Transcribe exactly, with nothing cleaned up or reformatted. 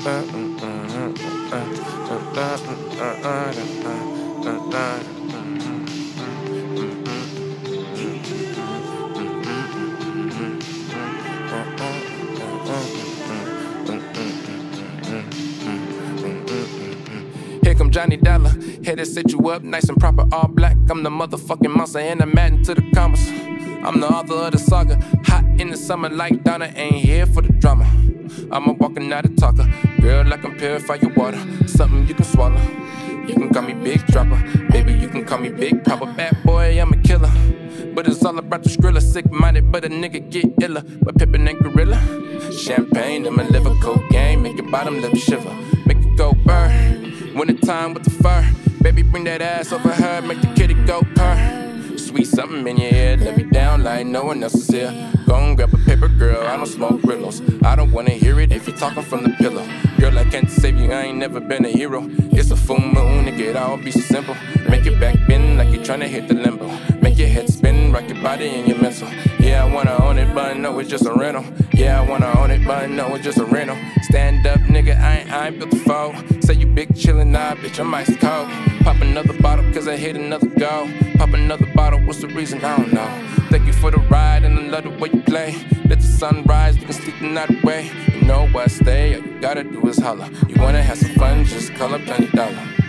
Here come Jahnny Dolla, here to set you up nice and proper, all black. I'm the motherfucking monster and I'm adding to the commas. I'm the author of the saga, hot in the summer like Donna, ain't here for the drama. I'm a walking out a talker, girl, I can purify your water, something you can swallow. You can call me Big Dropper, baby, you can call me Big Papa. Bad boy, I'm a killer, but it's all about the skrilla. Sick-minded, but a nigga get iller, but pippin' and gorilla. Champagne in my liver, cocaine, make your bottom lip shiver, make it go burr. Winter time with the fur, baby, bring that ass over her, make the kitty go purr. Sweet something in your ear, let me down like no one else is here. Go and grab a paper, girl, I don't smoke Grillos. I don't wanna hear it if you're talking from the pillow. Girl, I can't save you, I ain't never been a hero. It's a full moon, it could all be so simple. Make your back bend like you're trying to hit the limbo. Make your head spin, rock your body and your mental. Yeah, I wanna own it, but no, it's just a rental. Yeah, I wanna own it, but no, it's just a rental. Stand up, nigga, I ain't, I ain't built to fold. Say you big chillin', nah, bitch, I'm ice cold. Pop another bottle, cause I hit another goal. Pop another bottle, what's the reason? I don't know. Thank you for the ride, and I love the way you play. Let the sun rise, you can sleep the night away. You know where I stay, all you gotta do is holler. You wanna have some fun, just call up Jahnny Dolla.